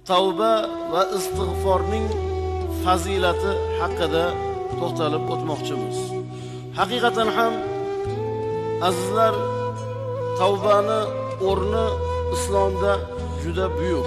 tavba va istig'forning fazilati haqida to'xtalib o'tmoqchimiz. Haqiqatan ham azizlar, tavbani o'rni islomda juda buyuk.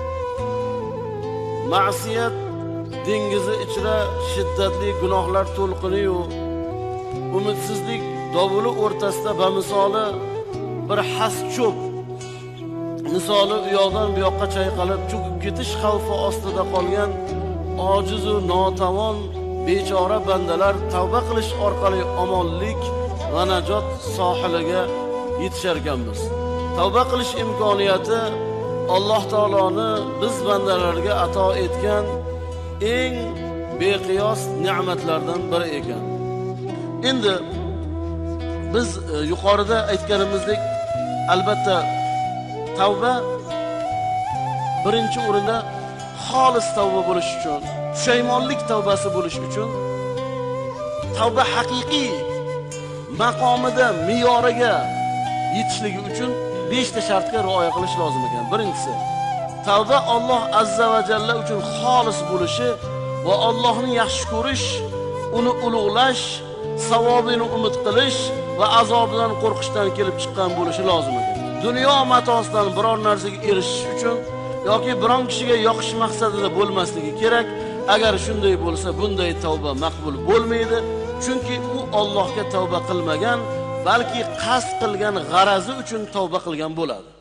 Ma'siyat dengizi ichra shiddatli gunohlar to'lqini-yu umidsizlik dovuli o'rtasida bamisoli bir has cho'p misoli u yoqdan bu yoqqa chayqalib cho'kib ketish xavfi ostida qolgan ojiz va notavon bechora bandalar tavba qilish orqali omonlik va najot sohiliga yetishar ekanmiz. Tavba qilish imkoniyati Alloh taoloni biz bandalarga ato etgan eng beqiyos ne'matlardan biri ekan. Endi biz yuqorida aytganimizdek, albatta tavba birinchi o'rinda xolis tavba bo'lish uchun, pushaymonlik tavbasi bo'lish uchun, tavba haqiqiy maqomida, me'yoriga yetishligi uchun 5 ta shartga rioya qilish lozim ekan. Birinchisi, tavba Alloh azza va jalla uchun xolis bo'lishi va Allohni yaxshi ko'rish, uni ulug'lash, savobini umid qilish va azobidan qo'rqishdan kelib chiqqan bo'lishi lozim ekan. Dunyo matosidan biror narsaga erishish uchun yoki biron kishiga yoqish maqsadida bo'lmasligi kerak. Agar shunday bo'lsa, bunday tavba maqbul bo'lmaydi. Chunki u Allohga tavba qilmagan, balki qasd qilgan g'arazi uchun tavba qilgan bo'ladi.